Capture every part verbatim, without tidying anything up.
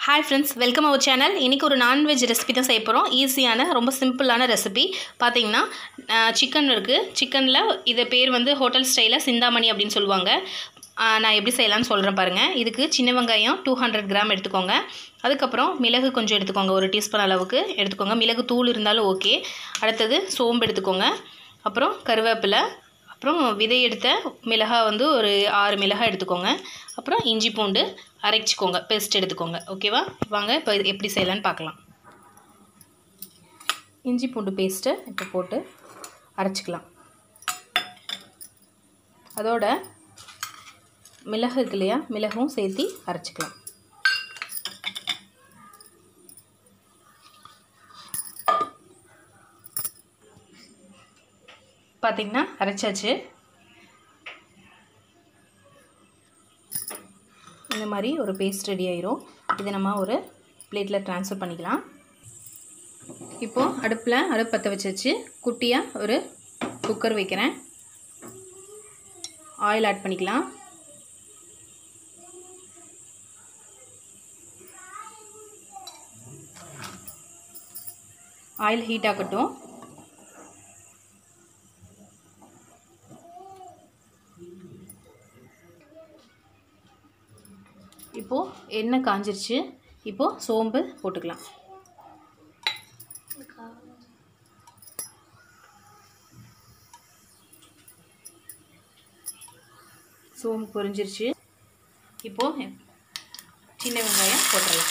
Hi friends, welcome our channel. இன்னைக்கு ஒரு non veg recipe தான் செய்ய போறோம். ஈஸியான ரொம்ப சிம்பிளான ரெசிபி. பாத்தீங்கன்னா சிக்கன் இருக்கு. சிக்கன்ல இது பேர் வந்து ஹோட்டல் ஸ்டைல்ல சிந்தாமணி அப்படினு சொல்வாங்க. நான் எப்படி செய்யலாம்னு சொல்றேன் பாருங்க. இதுக்கு சின்ன வெங்காயம் two hundred கிராம் எடுத்துக்கோங்க. அதுக்கு அப்புறம் மிளகு கொஞ்சம் எடுத்துக்கோங்க. ஒரு டீஸ்பூன் அளவுக்கு எடுத்துக்கோங்க. மிளகு தூள் இருந்தாலும் ஓகே. அடுத்து சோம்பு எடுத்துக்கோங்க. அப்புறம் கருவேப்பிலை, அப்புறம் விதை எடுத்த மிளகாய் வந்து ஒரு ஆறு மிளகாய் எடுத்துக்கோங்க. அப்புறம் இஞ்சி பூண்டு அரைச்சிக்கோங்க, பேஸ்ட் எடுத்துக்கோங்க. ஓகேவா? வாங்க இப்போ எப்படி செய்யலாம்னு பார்க்கலாம். இஞ்சி பூண்டு பேஸ்ட்டை இப்போ போட்டு அரைச்சிக்கலாம். அதோட மிளகு இருக்கு இல்லையா, மிளகும் சேர்த்து அரைச்சிக்கலாம். பார்த்தீங்கன்னா அரைச்சாச்சு. இந்த மாதிரி ஒரு பேஸ்ட் ரெடி ஆயிரும். இதை நம்ம ஒரு பிளேட்டில் ட்ரான்ஸ்ஃபர் பண்ணிக்கலாம். இப்போது அடுப்பில் அடுப்பு பற்ற வச்சு குட்டியாக ஒரு குக்கர் வைக்கிறேன். ஆயில் ஆட் பண்ணிக்கலாம். ஆயில் ஹீட் ஆகட்டும். இப்போது எண்ணெய் காஞ்சிருச்சு. இப்போது சோம்பு போட்டுக்கலாம். சோம்பு பொரிஞ்சிருச்சு. இப்போது சின்ன வெங்காயம் போட்டுடலாம்.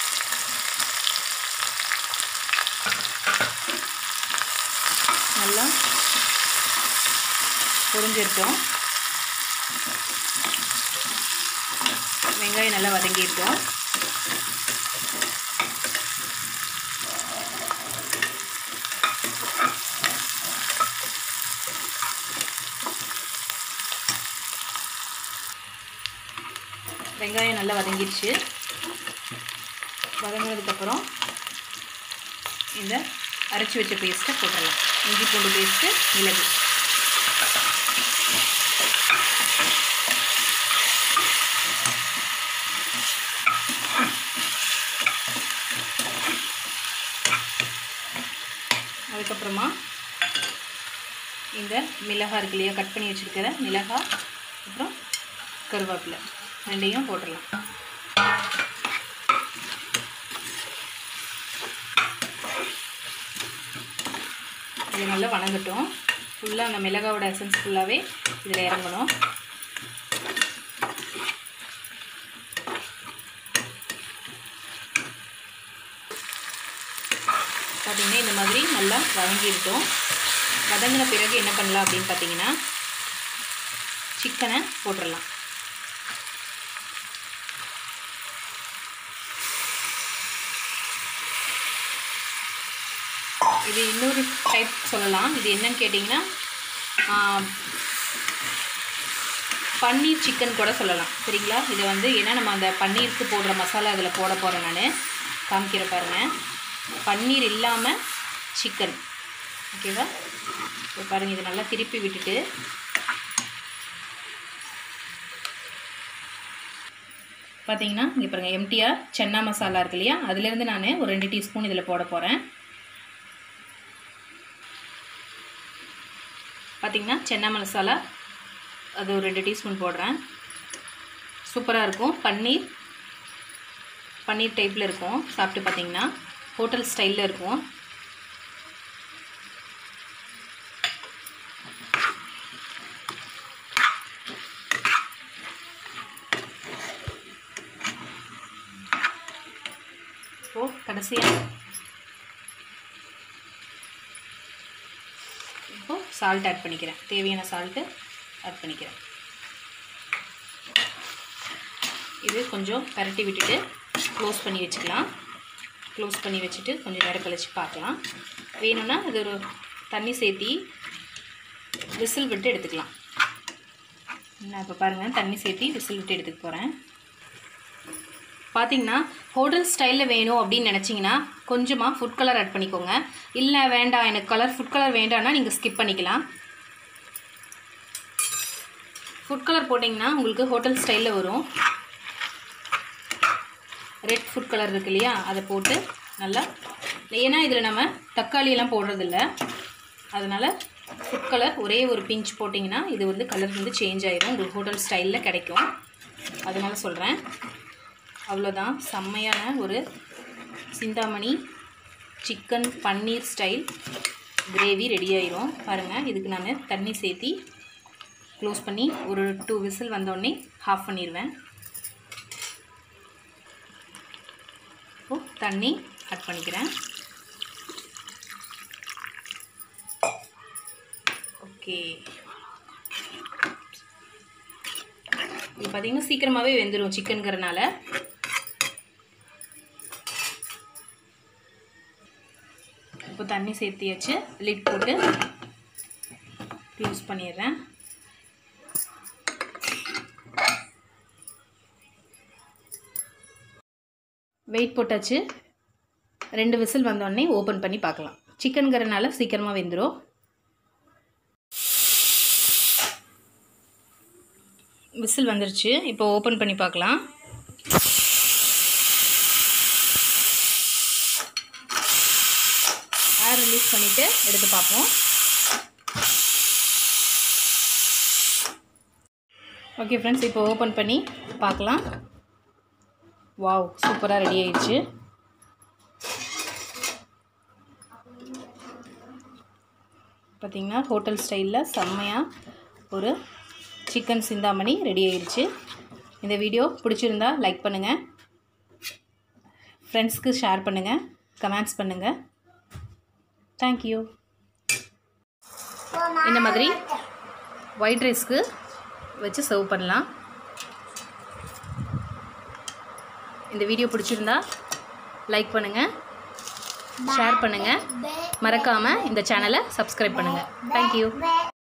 நல்லா பொரிஞ்சிருக்கோம். வெங்காயம் நல்லா வதங்கியிருக்கோம். வெங்காயம் நல்லா வதங்கிடுச்சு. வதங்கினதுக்கப்புறம் இந்த அரைச்சி வச்ச பேஸ்ட்டை போட்டுடலாம். இஞ்சி பூண்டு பேஸ்ட்டு, மிளகு. அதுக்கப்புறமா இந்த மிளகாய் இருக்கு இல்லையா, கட் பண்ணி வச்சுருக்கிற மிளகாய், அப்புறம் கருவேப்பிலை ரெண்டையும் போட்டுடலாம். இது நல்லா வணங்கட்டும். ஃபுல்லாக அந்த மிளகாவோட எசன்ஸ் ஃபுல்லாகவே இதில் இறங்கணும். பார்த்திங்கன்னா இந்த மாதிரி நல்லா வதங்கியிருக்கும். வதங்கின பிறகு என்ன பண்ணலாம் அப்படின்னு பார்த்தீங்கன்னா, சிக்கனை போட்டுடலாம். இது இன்னொரு டைப் சொல்லலாம். இது என்னன்னு கேட்டிங்கன்னா பன்னீர் சிக்கன் கூட சொல்லலாம். சரிங்களா? இது வந்து ஏன்னா நம்ம அந்த பன்னீருக்கு போடுற மசாலா இதில் போட போகிறேன். நான் காமிக்கிற பாருங்கள். பன்னீர் இல்லாமல் சிக்கன். ஓகேவா? இப்போ பாருங்கள், இதை நல்லா திருப்பி விட்டுட்டு பார்த்தீங்கன்னா இங்கே பாருங்கள், எம்டிஆர் சென்னா மசாலா இருக்கு இல்லையா, அதுலேருந்து நான் ஒரு ரெண்டு டீஸ்பூன் இதில் போட போகிறேன். பார்த்திங்கன்னா சென்னா மசாலா அது ஒரு ரெண்டு டீஸ்பூன் போடுறேன். சூப்பராக இருக்கும். பன்னீர் பன்னீர் டைப்பில் இருக்கும். சாப்பிட்டு பார்த்திங்கன்னா ஹோட்டல் ஸ்டைலில் இருக்கும். இப்போது கடைசியாக இப்போது சால்ட் ஆட் பண்ணிக்கிறேன். தேவையான சால்ட்டு ஆட் பண்ணிக்கிறேன். இது கொஞ்சம் பரட்டி விட்டுட்டு க்ளோஸ் பண்ணி வச்சுக்கலாம். க்ளோஸ் பண்ணி வச்சுட்டு கொஞ்சம் நேரம் கழிச்சு பார்க்கலாம். வேணும்னா இது ஒரு தண்ணி சேர்த்தி விசில் விட்டு எடுத்துக்கலாம். நான் இப்போ பாருங்கள், தண்ணி சேர்த்தி விசில் விட்டு எடுத்துக்க போகிறேன். பார்த்திங்கன்னா ஹோட்டல் ஸ்டைலில் வேணும் அப்படின்னு நினச்சிங்கன்னா கொஞ்சமாக ஃபுட் கலர் ஆட் பண்ணிக்கோங்க. இல்லை வேண்டாம், எனக்கு கலர் ஃபுட் கலர் வேண்டாம்னா நீங்கள் ஸ்கிப் பண்ணிக்கலாம். ஃபுட் கலர் போட்டிங்கன்னா உங்களுக்கு ஹோட்டல் ஸ்டைலில் வரும். ரெட் ஃபுட் கலர் இருக்கு இல்லையா, அதை போட்டு நல்லா, ஏன்னா இதில் நம்ம தக்காளியெல்லாம் போடுறதில்ல, அதனால் ஃபுட் கலர் ஒரே ஒரு பிஞ்ச் போட்டிங்கன்னா இது வந்து கலர் வந்து சேஞ்ச் ஆகிடும், உங்களுக்கு ஹோட்டல் ஸ்டைலில் கிடைக்கும். அதனால் சொல்கிறேன். அவ்வளோதான், செம்மையான ஒரு Chintamani chicken paneer style gravy ready ஆயிரும். பாருங்கள், இதுக்கு நான் தண்ணி சேர்த்தி க்ளோஸ் பண்ணி ஒரு டூ விசில் வந்தோடனே ஆஃப் பண்ணிடுவேன். இப்போது தண்ணி ஆட் பண்ணிக்கிறேன். ஓகே, இது பார்த்திங்கன்னா சீக்கிரமாகவே வெந்துடும் சிக்கனுங்கிறனால. இப்போ தண்ணி சேர்த்தியாச்சு, லிட் போட்டு க்ளோஸ் பண்ணிடுறேன். வெயிட் போட்டாச்சு, ரெண்டு விசில் வந்தோடனே ஓப்பன் பண்ணி பார்க்கலாம். சிக்கனுங்கிறனால சீக்கிரமாக வெந்துடும். விசில் வந்துருச்சு, இப்போ ஓப்பன் பண்ணி பார்க்கலாம். ஏர் ரிலீஸ் பண்ணிவிட்டு எடுத்து பார்ப்போம். ஓகே ஃப்ரெண்ட்ஸ், இப்போ ஓப்பன் பண்ணி பார்க்கலாம். வாவ், சூப்பராக ரெடி ஆயிடுச்சு. பார்த்திங்கன்னா ஹோட்டல் ஸ்டைலில் செம்மையாக ஒரு சிக்கன் சிந்தாமணி ரெடி ஆயிடுச்சு. இந்த வீடியோ பிடிச்சிருந்தா லைக் பண்ணுங்கள், ஃப்ரெண்ட்ஸ்க்கு ஷேர் பண்ணுங்கள், கமெண்ட்ஸ் பண்ணுங்கள். தேங்க்யூ. இந்த மாதிரி ஒயிட் ரைஸ்க்கு வச்சு சர்வ் பண்ணலாம். இந்த வீடியோ பிடிச்சிருந்தா லைக் பண்ணுங்கள், ஷேர் பண்ணுங்கள், மறக்காமல் இந்த சேனலை சப்ஸ்கிரைப் பண்ணுங்கள். தேங்க்யூ.